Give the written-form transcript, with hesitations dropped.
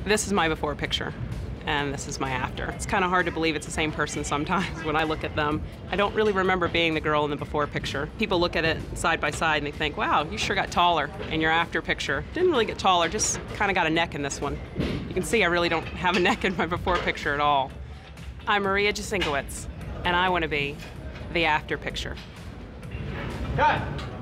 This is my before picture, and this is my after. It's kind of hard to believe it's the same person sometimes when I look at them. I don't really remember being the girl in the before picture. People look at it side by side and they think, wow, you sure got taller in your after picture. Didn't really get taller, just kind of got a neck in this one. You can see I really don't have a neck in my before picture at all. I'm Maria Jasinkowicz, and I want to be the after picture. Cut!